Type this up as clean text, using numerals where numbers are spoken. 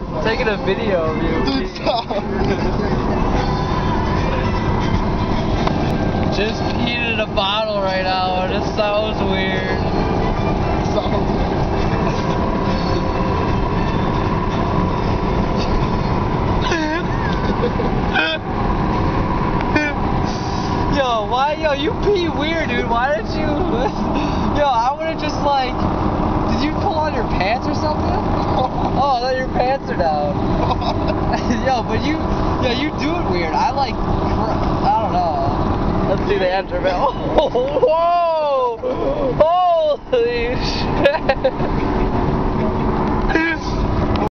taking a video of you. Dude, stop. Just peeing in a bottle right now, and it sounds weird. Yo, you pee weird, dude. Why did you? Yo, I would've just like. Did you pull on your pants or something? Oh, I thought your pants are down. Yo, but you do it weird. I don't know. Let's see the interval. Whoa! Holy shit!